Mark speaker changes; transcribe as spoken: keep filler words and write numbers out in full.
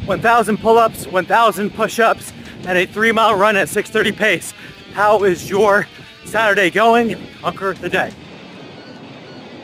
Speaker 1: one thousand pull-ups, one thousand push-ups, and a three mile run at six thirty pace. How is your Saturday going? Conquer the day.